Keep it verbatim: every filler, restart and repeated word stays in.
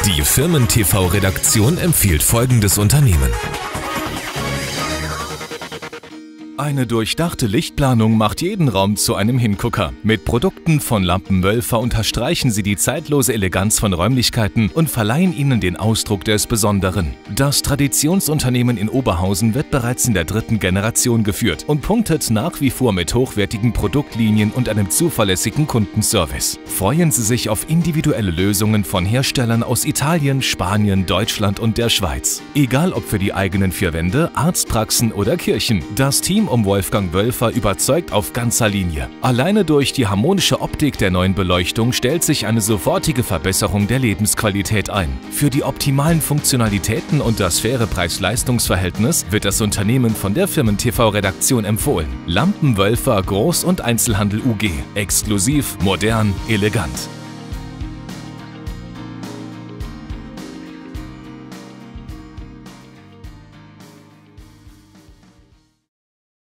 Die Firmen-T V-Redaktion empfiehlt folgendes Unternehmen. Eine durchdachte Lichtplanung macht jeden Raum zu einem Hingucker. Mit Produkten von Lampen-Wölfer unterstreichen sie die zeitlose Eleganz von Räumlichkeiten und verleihen ihnen den Ausdruck des Besonderen. Das Traditionsunternehmen in Oberhausen wird bereits in der dritten Generation geführt und punktet nach wie vor mit hochwertigen Produktlinien und einem zuverlässigen Kundenservice. Freuen Sie sich auf individuelle Lösungen von Herstellern aus Italien, Spanien, Deutschland und der Schweiz. Egal ob für die eigenen vier Wände, Arztpraxen oder Kirchen, das Team um Wolfgang Wölfer überzeugt auf ganzer Linie. Alleine durch die harmonische Optik der neuen Beleuchtung stellt sich eine sofortige Verbesserung der Lebensqualität ein. Für die optimalen Funktionalitäten und das faire Preis-Leistungs-Verhältnis wird das Unternehmen von der Firmen-T V-Redaktion empfohlen. Lampen-Wölfer Groß- und Einzelhandel U G. Exklusiv, modern, elegant.